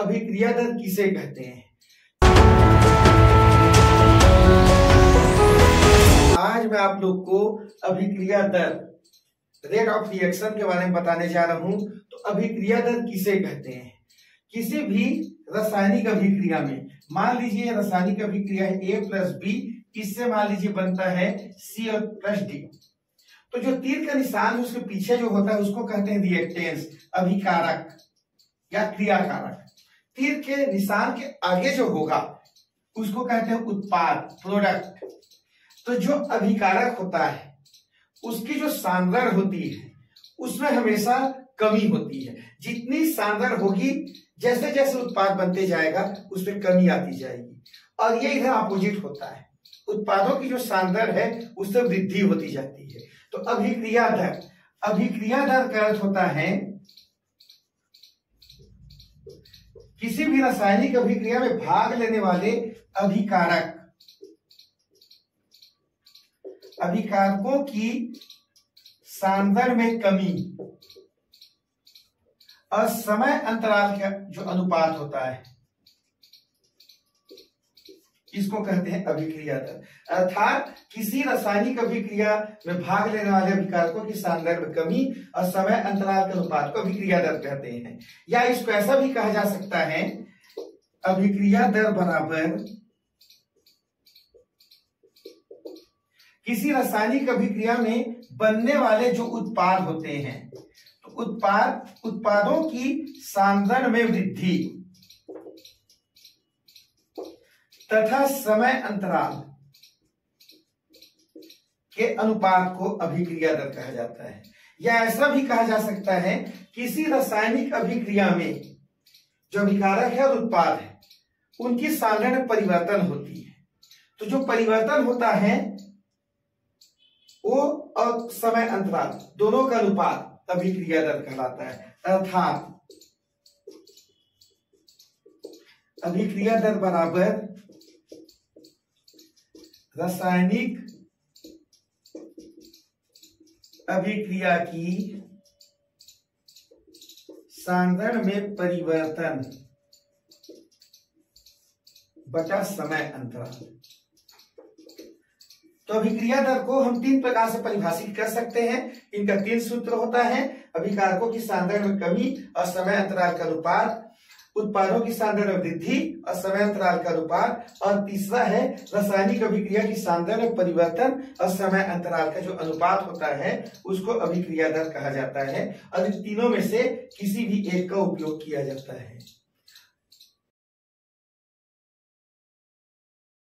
अभिक्रिया दर किसे कहते हैं? आज मैं आप लोग को अभिक्रिया दर, रेट ऑफ रिएक्शन के बारे में बताने जा रहा हूं। तो अभिक्रिया दर किसे कहते हैं? किसी भी रासायनिक अभिक्रिया में, मान लीजिए रासायनिक अभिक्रिया है A प्लस बी, इससे मान लीजिए बनता है C और प्लस D। तो जो तीर का निशान उसके पीछे जो होता है उसको कहते हैं रिएक्टेंस, अभिकारक या क्रियाकारक। तीर के निशान के आगे जो होगा उसको कहते हैं उत्पाद, प्रोडक्ट। तो जो अभिकारक होता है उसकी जो सांद्र होती है उसमें हमेशा कमी होती है। जितनी सांद्र होगी, जैसे जैसे उत्पाद बनते जाएगा उसमें कमी आती जाएगी। और ये इधर अपोजिट होता है, उत्पादों की जो सांद्र है उससे वृद्धि होती जाती है। तो अभिक्रिया दर, अभिक्रिया दर का अर्थ होता है किसी भी रासायनिक अभिक्रिया में भाग लेने वाले अभिकारक, अभिकारकों की सांद्र में कमी और समय अंतराल का जो अनुपात होता है इसको कहते हैं अभिक्रिया दर। अर्थात किसी रासायनिक अभिक्रिया में भाग लेने वाले अभिकारकों की सांद्र में कमी और समय अंतराल के अनुपात को अभिक्रिया दर कहते हैं। या इसको ऐसा भी कहा जा सकता है, अभिक्रिया दर बराबर किसी रासायनिक अभिक्रिया में बनने वाले जो उत्पाद होते हैं, तो उत्पादों की सांद्र में वृद्धि तथा समय अंतराल के अनुपात को अभिक्रिया दर कहा जाता है। या ऐसा भी कहा जा सकता है किसी रासायनिक अभिक्रिया में जो अभिकारक है और उत्पाद है उनकी सांद्र में परिवर्तन होती है। तो जो परिवर्तन होता है वो और समय अंतराल दोनों का अनुपात अभिक्रिया दर कहलाता है। अर्थात अभिक्रिया दर बराबर रासायनिक अभिक्रिया की सांद्र में परिवर्तन बटा समय अंतराल। तो अभिक्रिया दर को हम तीन प्रकार से परिभाषित कर सकते हैं। इनका तीन सूत्र होता है, अभिकारकों की सांद्र में कमी और समय अंतराल का अनुपात, उत्पादों की सांद्र में वृद्धि और समय अंतराल का अनुपात, और तीसरा है रासायनिक अभिक्रिया की सांद्र में परिवर्तन और समय अंतराल का जो अनुपात होता है उसको अभिक्रिया दर कहा जाता है। और इन तीनों में से किसी भी एक का उपयोग किया जाता है।